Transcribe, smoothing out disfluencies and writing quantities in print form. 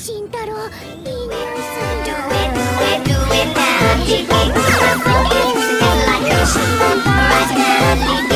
慎太郎、いい匂いする。 Do it, do it, do it now. Like a machine, right now.